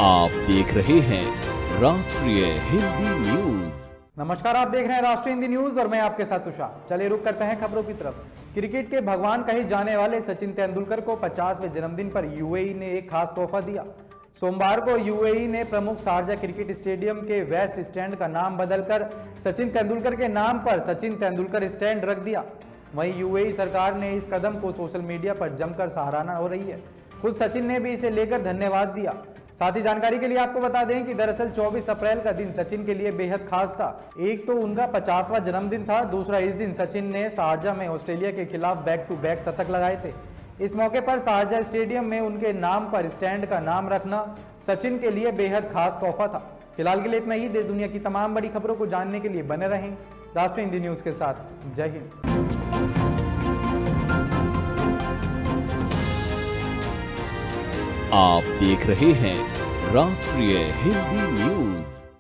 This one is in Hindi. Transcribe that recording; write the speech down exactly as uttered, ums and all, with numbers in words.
आप देख रहे हैं राष्ट्रीय हिंदी न्यूज। नमस्कार, आप देख रहे हैं राष्ट्रीय हिंदी न्यूज और मैं आपके साथ तुषार। चलिए रुक करते हैं खबरों की तरफ। क्रिकेट के भगवान कहे जाने वाले सचिन तेंदुलकर को पचासवें जन्मदिन पर यूएई ने एक खास तोहफा दिया। सोमवार को यूएई ने प्रमुख शारजा क्रिकेट स्टेडियम के वेस्ट स्टैंड का नाम बदलकर सचिन तेंदुलकर के नाम पर सचिन तेंदुलकर स्टैंड रख दिया। वहीं यूएई सरकार ने इस कदम को सोशल मीडिया पर जमकर सराहना हो रही है। खुद सचिन ने भी इसे लेकर धन्यवाद दिया। साथ ही जानकारी के लिए आपको बता दें कि दरअसल चौबीस अप्रैल का दिन सचिन के लिए बेहद खास था। एक तो उनका पचासवां जन्मदिन था, दूसरा इस दिन सचिन ने शारजा में ऑस्ट्रेलिया के खिलाफ बैक टू बैक शतक लगाए थे। इस मौके पर शारजा स्टेडियम में उनके नाम पर स्टैंड का नाम रखना सचिन के लिए बेहद खास तोहफा था। फिलहाल के लिए इतना ही। देश दुनिया की तमाम बड़ी खबरों को जानने के लिए बने रहें राष्ट्रीय हिंदी न्यूज के साथ। जय हिंद। आप देख रहे हैं राष्ट्रीय हिंदी न्यूज।